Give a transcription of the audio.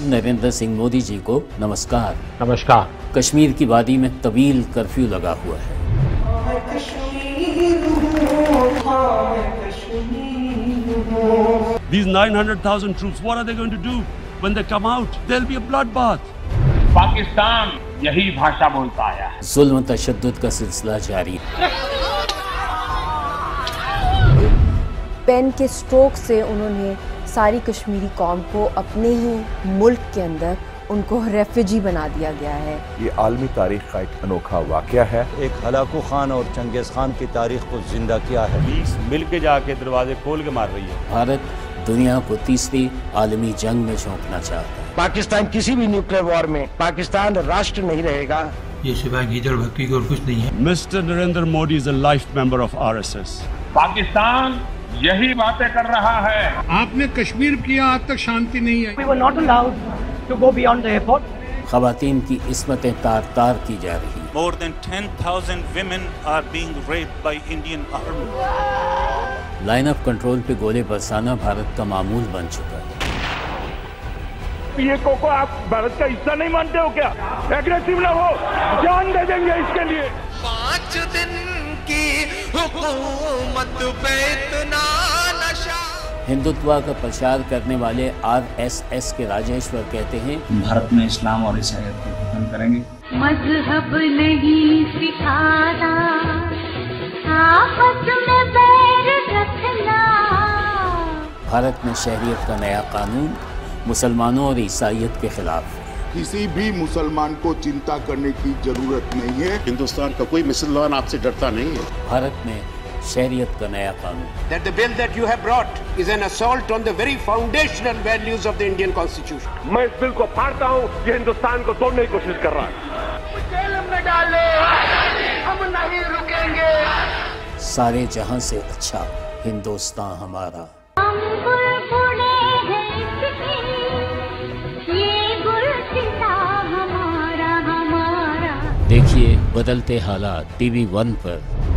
नरेंद्र सिंह मोदी जी को नमस्कार। नमस्कार। कश्मीर की वादी में तवील कर्फ्यू लगा हुआ है। These 900,000 troops, what are they going to do when they come out? There'll be a bloodbath. Pakistan यही भाषा बोलता आया है। जुल्म तशद्दुद का सिलसिला जारी है। पेन के स्ट्रोक से उन्होंने सारी कश्मीरी कौम को अपने ही मुल्क के अंदर उनको रेफ्यूजी बना दिया गया है। ये आलमी तारीख का एक अनोखा वाक़या है। एक हलाकू खान और चंगेज खान की तारीख को जिंदा किया है। 20 मिल के जाके दरवाजे खोल के मार रही है। भारत दुनिया को तीसरी आलमी जंग में झोंकना चाहता है। पाकिस्तान किसी भी न्यूक्लियर वॉर में पाकिस्तान राष्ट्र नहीं रहेगा। ये सिवाय गीदड़ भक्ति के और कुछ नहीं है। Mr. Narendra Modi is a life member of RSS. Pakistan यही बातें कर रहा है। आपने कश्मीर किया, आज तक शांति नहीं है। We were not allowed to go beyond the airport. खवातीन की इस्मतें तार तार की जा रही। More than 10,000 women are being raped by Indian army. Line of control पे गोले बरसाना भारत का मामूल बन चुका है। पीएको को आप भारत का हिस्सा नहीं मानते हो क्या? एग्रेसिव ना हो, जान दे देंगे इसके लिए। 5 दिन की हुकूमत पे इतना नशा। हिंदुत्व का प्रचार करने वाले RSS के राजेश्वर कहते हैं, भारत में इस्लाम और ईसाईयत को खत्म करेंगे। मजहब नहीं सिखाना, आपस में बैर रखना। भारत में शहरियत का नया कानून मुसलमानों और ईसाईयत के खिलाफ है। किसी भी मुसलमान को चिंता करने की जरूरत नहीं है। हिंदुस्तान का कोई मुसलमान आपसे डरता नहीं है। भारत में शहरियत का नया कानून। That the bill that you have brought is an assault on the very foundational values of the Indian Constitution. मैं इस बिल को फाड़ता हूँ, ये हिंदुस्तान को तोड़ने की कोशिश कर रहा है। जेल में डाले, हम नहीं रुकेंगे। सारे जहां से अच्छा हिंदुस्तान हमारा। देखिए बदलते हालात TV1 पर।